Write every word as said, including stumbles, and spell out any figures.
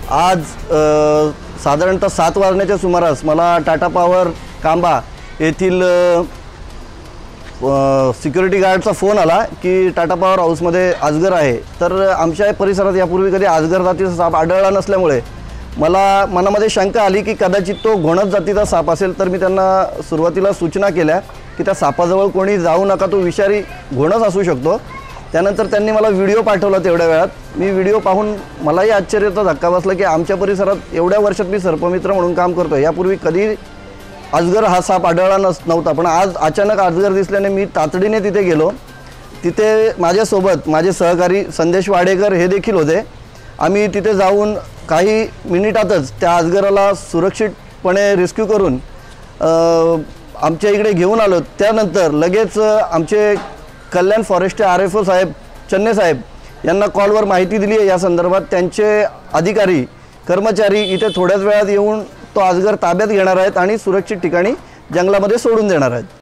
आज अ, साधारणतः सात वाजण्याच्या सुमारास मला टाटा पॉवर कांबा येथील सिक्युरिटी गार्डचा फोन आला की टाटा पॉवर हाऊसमध्ये अजगर आहे। तर आमच्या परिसरात यापूर्वी कधी अजगर जातीचा साप आढळला नसल्यामुळे मला मनामध्ये शंका आली की कदाचित तो घोणस जातीचा साप असेल। तर मी त्यांना सुरुवातीला सूचना केल्या की त्या सापाजवळ कोणी जाऊ नका, तो विषारी घोणस असू शकतो। त्यानंतर त्यांनी मला व्हिडिओ पाठवला। तेवढ्या वेळात मी व्हिडिओ पाहून मलाही आश्चर्याचा धक्का बसला की आमच्या परिसरात एवढ्या वर्षात मी सर्पमित्र म्हणून काम करतो, यापूर्वी कधी अजगर हा साप आढळला नस नव्हता। पण आज अचानक अजगर दिसल्याने मी तातडीने तिथे गेलो। तिथे माझ्यासोबत माझे सहकारी संदेश वाडेकर हे देखील होते। आम्ही तिथे जाऊन काही मिनिटातच त्या अजगराला सुरक्षितपणे रेस्क्यू करून आमच्या इकडे घेऊन आलो। त्यानंतर लगेच आमचे कल्याण फॉरेस्टचे आर एफ ओ साहेब चन्ने साहेब यांना कॉलवर माहिती दिली आहे। या संदर्भात त्यांचे अधिकारी कर्मचारी इथे थोड्याच वेळात येऊन तो अजगर ताब्यात घेणार आहेत आणि सुरक्षित ठिकाणी जंगलामध्ये सोडून देणार आहेत।